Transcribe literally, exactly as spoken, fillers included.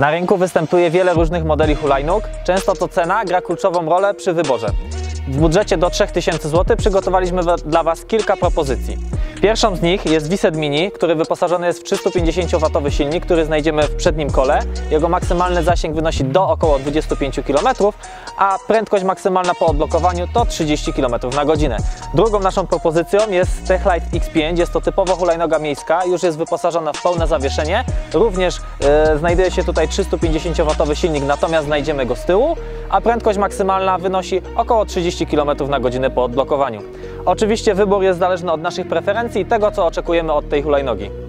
Na rynku występuje wiele różnych modeli hulajnóg, często to cena gra kluczową rolę przy wyborze. W budżecie do trzech tysięcy złotych przygotowaliśmy dla Was kilka propozycji. Pierwszą z nich jest Viset Mini, który wyposażony jest w trzystupięćdziesięciowatowy silnik, który znajdziemy w przednim kole. Jego maksymalny zasięg wynosi do około dwudziestu pięciu kilometrów, a prędkość maksymalna po odblokowaniu to trzydzieści kilometrów na godzinę. Drugą naszą propozycją jest Techlite X pięć, jest to typowo hulajnoga miejska, już jest wyposażona w pełne zawieszenie. Również e, znajduje się tutaj trzystupięćdziesięciowatowy silnik, natomiast znajdziemy go z tyłu, a prędkość maksymalna wynosi około trzydzieści kilometrów na godzinę po odblokowaniu. Oczywiście wybór jest zależny od naszych preferencji i tego, co oczekujemy od tej hulajnogi.